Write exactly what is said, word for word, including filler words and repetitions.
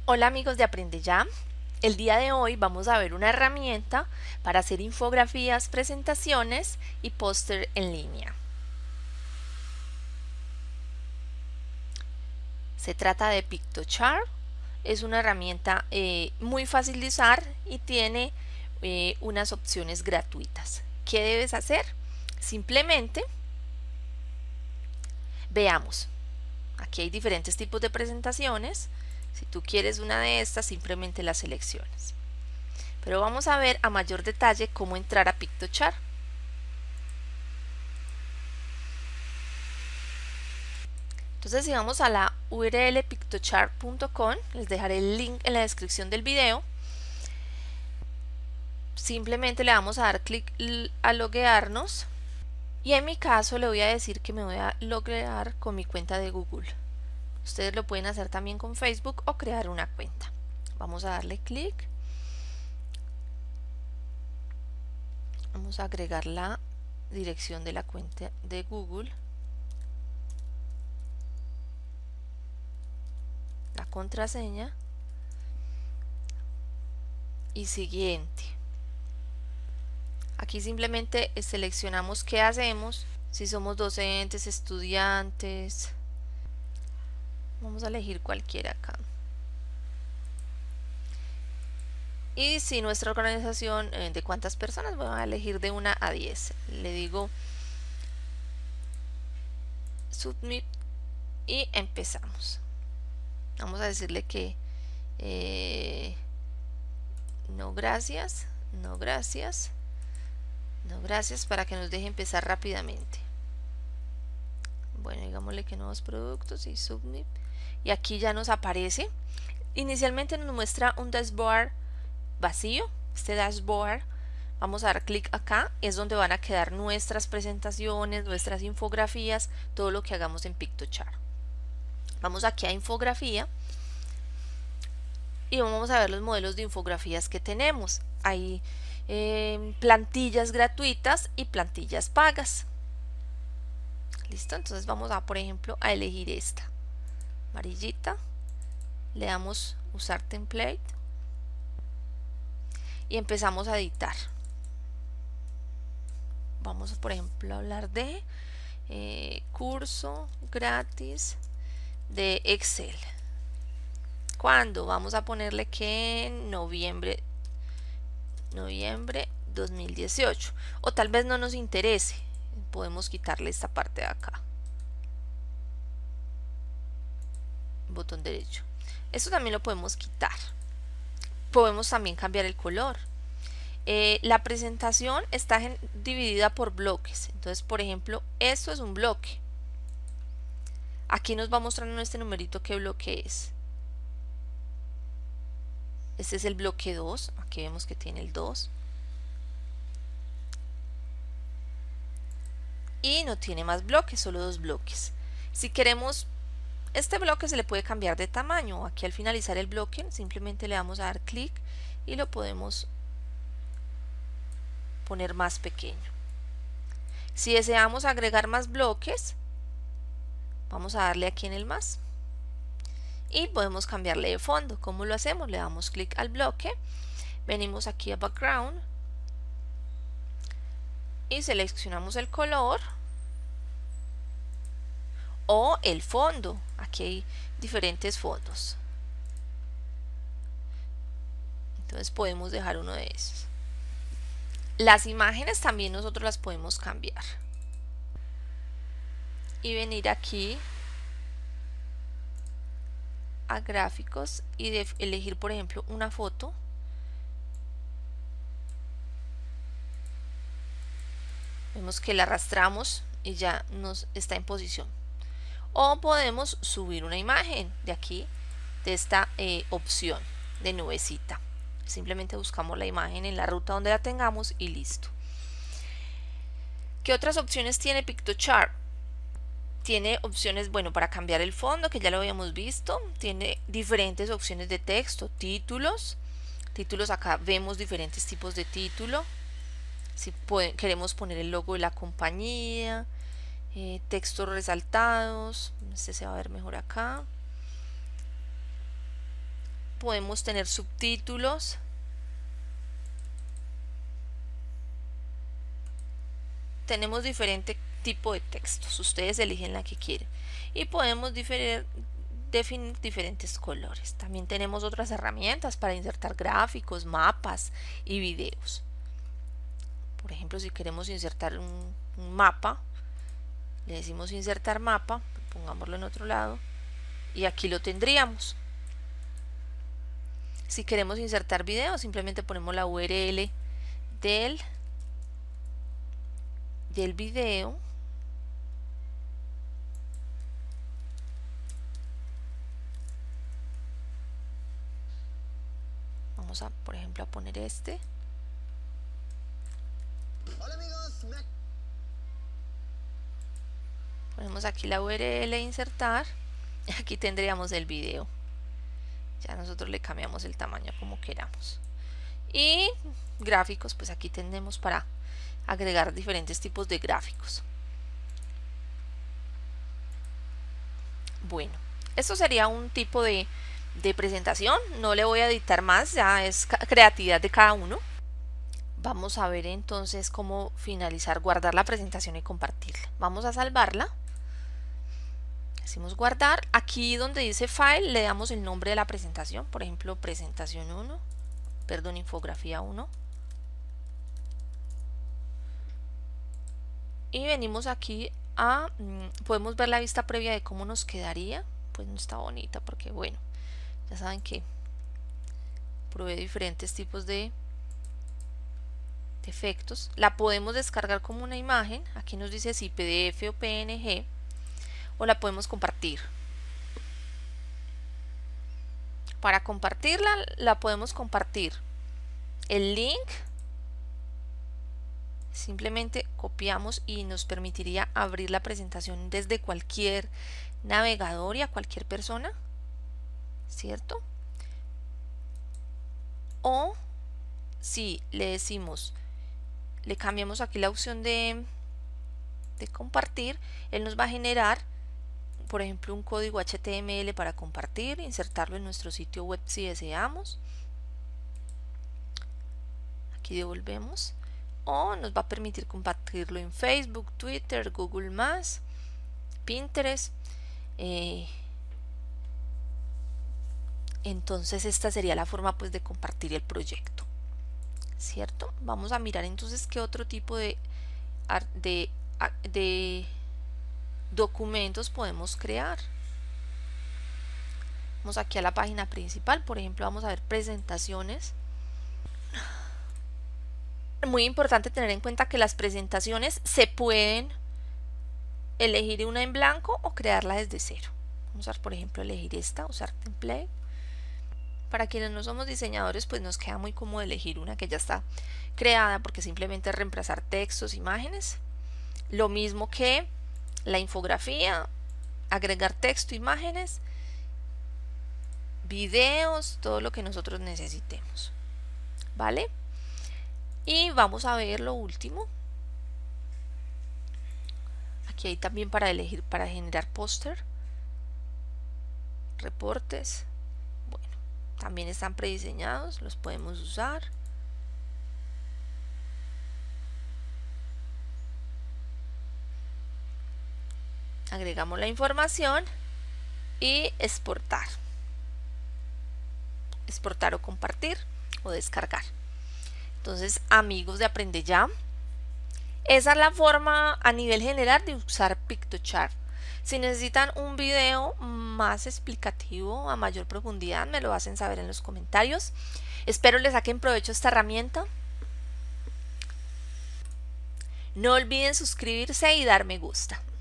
Hola amigos de Aprende Ya. El día de hoy vamos a ver una herramienta para hacer infografías, presentaciones y póster en línea. Se trata de Piktochart. Es una herramienta eh, muy fácil de usar y tiene eh, unas opciones gratuitas. ¿Qué debes hacer? Simplemente veamos. Aquí hay diferentes tipos de presentaciones. Si tú quieres una de estas, simplemente la seleccionas. Pero vamos a ver a mayor detalle cómo entrar a Piktochart. Entonces si vamos a la U R L piktochart punto com, les dejaré el link en la descripción del video. Simplemente le vamos a dar clic a loguearnos y en mi caso le voy a decir que me voy a loguear con mi cuenta de Google. Ustedes lo pueden hacer también con Facebook o crear una cuenta. Vamos a darle clic. Vamos a agregar la dirección de la cuenta de Google. La contraseña. Y siguiente. Aquí simplemente seleccionamos qué hacemos, si somos docentes, estudiantes. Vamos a elegir cualquiera acá. Y si nuestra organización, eh, ¿de cuántas personas? Voy a elegir de una a diez. Le digo Submit y empezamos. Vamos a decirle que eh, no gracias, no gracias, no gracias, para que nos deje empezar rápidamente. Bueno, digámosle que nuevos productos y Submit. Y aquí ya nos aparece. Inicialmente nos muestra un dashboard vacío. Este dashboard, vamos a dar clic acá, es donde van a quedar nuestras presentaciones, nuestras infografías, todo lo que hagamos en Piktochart. Vamos aquí a infografía y vamos a ver los modelos de infografías que tenemos. Hay eh, plantillas gratuitas y plantillas pagas. Listo, entonces vamos a, por ejemplo, a elegir esta amarillita. Le damos usar template y empezamos a editar. Vamos, por ejemplo, a hablar de eh, curso gratis de Excel. ¿Cuándo? Vamos a ponerle que en noviembre, noviembre dos mil dieciocho. O tal vez no nos interese. Podemos quitarle esta parte de acá. Botón derecho. Esto también lo podemos quitar. Podemos también cambiar el color. Eh, la presentación está en, dividida por bloques. Entonces, por ejemplo, esto es un bloque. Aquí nos va mostrando en este numerito qué bloque es. Este es el bloque dos. Aquí vemos que tiene el dos. Y no tiene más bloques, solo dos bloques. Si queremos, este bloque se le puede cambiar de tamaño. Aquí al finalizar el bloque, simplemente le damos a dar clic y lo podemos poner más pequeño. Si deseamos agregar más bloques, vamos a darle aquí en el más y podemos cambiarle de fondo. ¿Cómo lo hacemos? Le damos clic al bloque, venimos aquí a background y seleccionamos el color o el fondo. Aquí hay diferentes fondos, entonces podemos dejar uno de esos. Las imágenes también nosotros las podemos cambiar y venir aquí a gráficos y de elegir, por ejemplo, una foto. Vemos que la arrastramos y ya nos está en posición. O podemos subir una imagen de aquí, de esta eh, opción de nubecita. Simplemente buscamos la imagen en la ruta donde la tengamos y listo. ¿Qué otras opciones tiene Piktochart? Tiene opciones, bueno, para cambiar el fondo, que ya lo habíamos visto. Tiene diferentes opciones de texto, títulos. Títulos, acá vemos diferentes tipos de título. Si puede, queremos poner el logo de la compañía, eh, textos resaltados. Este se va a ver mejor acá. podemos tener subtítulos, tenemos diferente tipo de textos, ustedes eligen la que quieren y podemos diferir, definir diferentes colores. También tenemos otras herramientas para insertar gráficos, mapas y videos. Por ejemplo, si queremos insertar un, un mapa, le decimos insertar mapa, pongámoslo en otro lado y aquí lo tendríamos. Si queremos insertar video, simplemente ponemos la U R L del, del video. Vamos a, por ejemplo, a poner este. Hola amigos. Ponemos aquí la U R L insertar. Aquí tendríamos el video. Ya nosotros le cambiamos el tamaño como queramos. Y gráficos, pues aquí tenemos para agregar diferentes tipos de gráficos. Bueno, esto sería un tipo de, de presentación. No le voy a editar más, ya es creatividad de cada uno. Vamos a ver entonces cómo finalizar, guardar la presentación y compartirla. Vamos a salvarla. Decimos guardar. Aquí donde dice file le damos el nombre de la presentación. Por ejemplo, presentación uno. Perdón, infografía uno. Y venimos aquí a... podemos ver la vista previa de cómo nos quedaría. Pues no está bonita porque, bueno, ya saben que probé diferentes tipos de efectos. La podemos descargar como una imagen. Aquí nos dice si P D F o P N G. O la podemos compartir. Para compartirla la podemos compartir el link, simplemente copiamos y nos permitiría abrir la presentación desde cualquier navegador y a cualquier persona, ¿cierto? O si le decimos, le cambiamos aquí la opción de, de compartir, él nos va a generar por ejemplo un código H T M L para compartir, insertarlo en nuestro sitio web si deseamos. Aquí devolvemos. O nos va a permitir compartirlo en Facebook, Twitter, Google más, Pinterest. Eh, entonces esta sería la forma pues de compartir el proyecto, ¿cierto? Vamos a mirar entonces qué otro tipo de, de, de documentos podemos crear. Vamos aquí a la página principal, por ejemplo vamos a ver presentaciones. Muy importante tener en cuenta que las presentaciones se pueden elegir una en blanco o crearla desde cero. Vamos a por ejemplo elegir esta, usar template. Para quienes no somos diseñadores pues nos queda muy cómodo elegir una que ya está creada porque simplemente es reemplazar textos, imágenes. Lo mismo que la infografía, agregar texto, imágenes, videos, todo lo que nosotros necesitemos, ¿vale? Y vamos a ver lo último. Aquí hay también para elegir, para generar póster, reportes. Bueno, también están prediseñados, los podemos usar. Agregamos la información y exportar. Exportar o compartir o descargar. Entonces, amigos de Aprende Ya, esa es la forma a nivel general de usar Piktochart. Si necesitan un video más explicativo a mayor profundidad, me lo hacen saber en los comentarios. Espero les saquen provecho esta herramienta. No olviden suscribirse y dar me gusta.